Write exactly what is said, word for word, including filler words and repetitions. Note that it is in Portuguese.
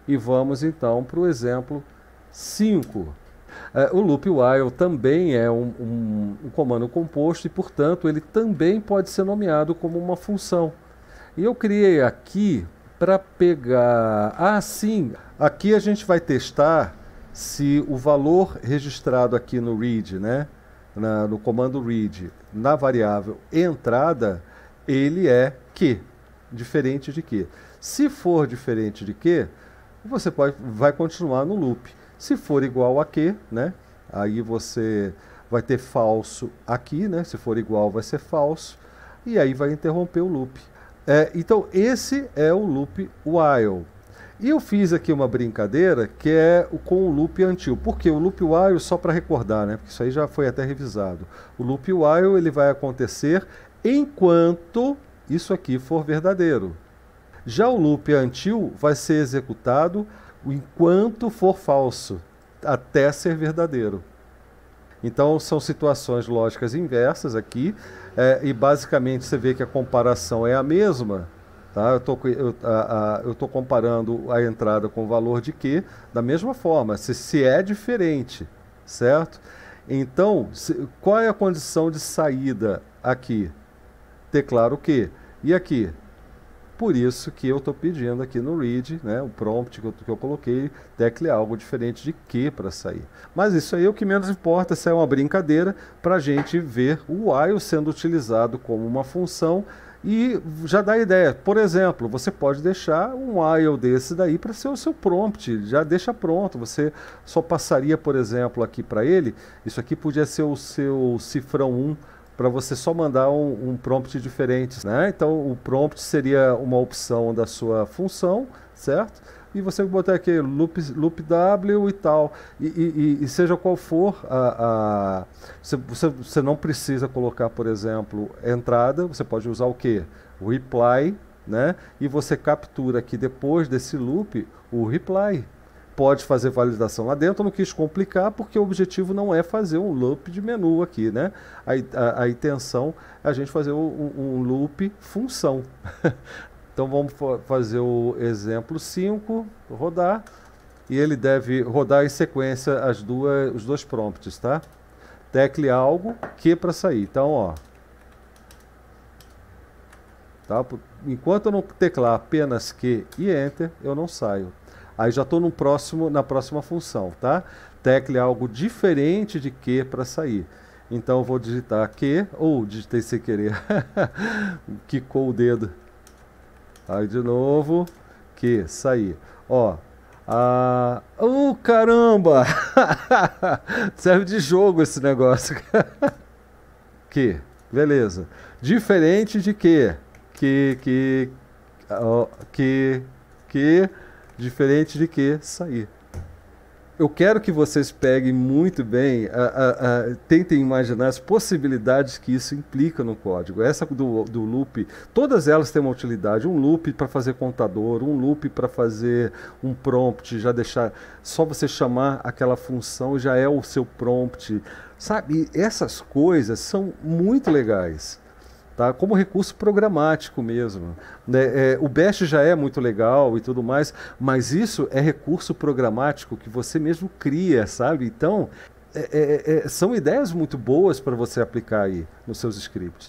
E vamos então para o exemplo cinco. É, o loop while também é um, um, um comando composto e, portanto, ele também pode ser nomeado como uma função. E eu criei aqui para pegar... Ah, sim! Aqui a gente vai testar se o valor registrado aqui no read, né, na, no comando read, na variável entrada, ele é que, diferente de que. Se for diferente de que, você pode, vai continuar no loop. Se for igual a que, né, aí você vai ter falso aqui, né, se for igual vai ser falso, e aí vai interromper o loop. É, então esse é o loop while. E eu fiz aqui uma brincadeira que é o, com o loop until. Por quê? O loop while, só para recordar, né, porque isso aí já foi até revisado. O loop while ele vai acontecer enquanto isso aqui for verdadeiro. Já o loop until vai ser executado enquanto for falso, até ser verdadeiro. Então são situações lógicas inversas aqui, é, e basicamente você vê que a comparação é a mesma. Tá? Eu estou eu, a, a, eu tô comparando a entrada com o valor de que da mesma forma, se, se é diferente, certo? Então, se, qual é a condição de saída aqui? Declaro que. E aqui? Por isso que eu estou pedindo aqui no read, né, o prompt que eu, que eu coloquei, tecle algo diferente de que para sair. Mas isso aí é o que menos importa, isso é uma brincadeira para a gente ver o while sendo utilizado como uma função e já dá ideia. Por exemplo, você pode deixar um while desse daí para ser o seu prompt, já deixa pronto. Você só passaria, por exemplo, aqui para ele, isso aqui podia ser o seu cifrão um, para você só mandar um, um prompt diferente, né? Então o prompt seria uma opção da sua função, certo? E você botar aqui loop, loop W e tal, e, e, e seja qual for a, a você, você, você não precisa colocar, por exemplo, entrada, você pode usar o que? O reply, né? E você captura aqui depois desse loop o reply. Pode fazer validação lá dentro, eu não quis complicar, porque o objetivo não é fazer um loop de menu aqui, né? A, a, a intenção é a gente fazer um, um loop função. Então vamos fazer o exemplo cinco, rodar, e ele deve rodar em sequência as duas, os dois prompts, tá? Tecle algo, que para sair. Então, ó. Tá? Enquanto eu não teclar apenas que e enter, eu não saio. Aí já estou no próximo, na próxima função, tá? Tecle algo diferente de que para sair. Então eu vou digitar que, ou digitei sem querer, quicou o dedo. Aí de novo, que, sair. Ó, ah, oh, caramba! Serve de jogo esse negócio. Que, beleza. Diferente de que, que, que, ó, que, que... Diferente de que sair. Eu quero que vocês peguem muito bem, a, a, a, tentem imaginar as possibilidades que isso implica no código. Essa do, do loop, todas elas têm uma utilidade. Um loop para fazer contador, um loop para fazer um prompt, já deixar, só você chamar aquela função já é o seu prompt. Sabe, essas coisas são muito legais. Tá? Como recurso programático mesmo. Né? É, o bash já é muito legal e tudo mais, mas isso é recurso programático que você mesmo cria, sabe? Então, é, é, é, são ideias muito boas para você aplicar aí nos seus scripts.